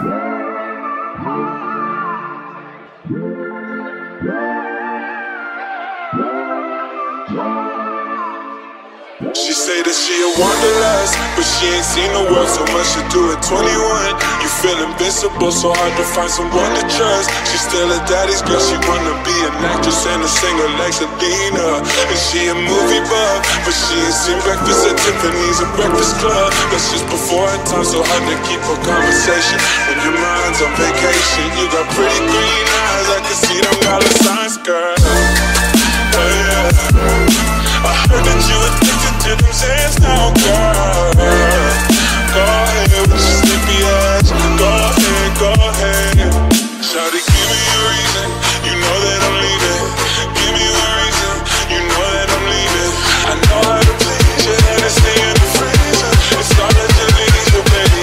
She say that she a wanderlust, but she ain't seen the world so much to do at 21. You feel invincible, so hard to find someone to trust. She still a daddy's girl, she wanna be an actress and a singer like Selena. And she a movie buff, but she ain't seen Breakfast at Tiffany's or Breakfast Club. That's just before her time, so hard to keep her conversation when your mind's on vacation. You got pretty green eyes, I can see them dollar signs, girl. Oh yeah, I heard that you addicted to them Zans now, girl. Go ahead with your sleepy ass. Go ahead, go ahead. Shawty, give me a reason. You know that I'm leaving. Give me a reason. You know that I'm leaving. I know how to please you, and it's stay in the freezer. It's all that you need, you baby.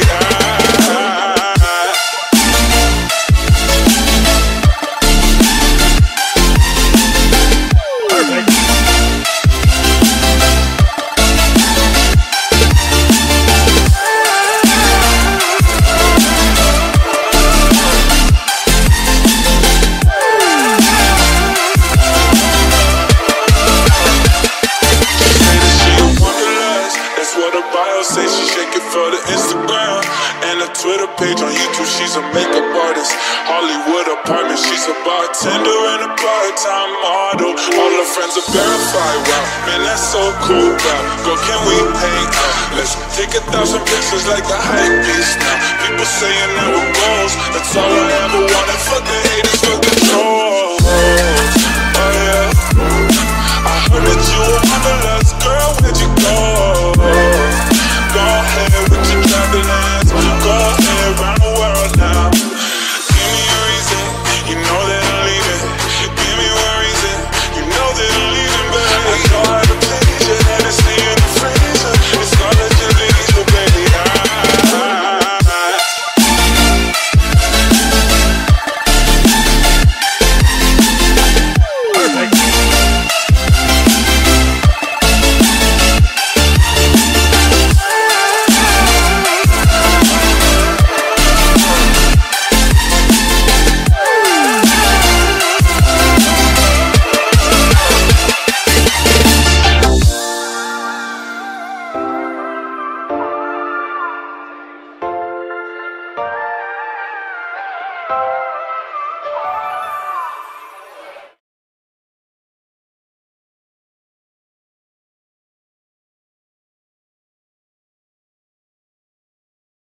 Say she shake it for the Instagram and a Twitter page on YouTube. She's a makeup artist, Hollywood apartment. She's a bartender and a part-time model. All her friends are verified. Wow, man, that's so cool. Wow, girl, can we hang out? Let's take 1,000 pictures like a hype beast now. People saying that we're goals. That's all I ever wanted. Fuck the haters, fuck the trolls. Oh yeah, I heard that you were wanderlust, girl. Where'd you go?